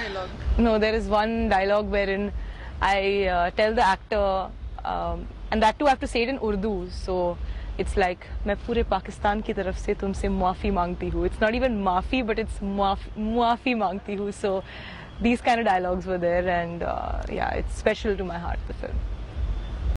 dialogue? No, there is one dialogue wherein I tell the actor, and that too I have to say it in Urdu. So it's like, मैं पूरे पाकिस्तान की तरफ से तुमसे माफ़ी मांगती हूँ. It's not even माफ़ी, but it's माफ़ी मांगती हूँ. So these kind of dialogues were there, and yeah, it's special to my heart, the film.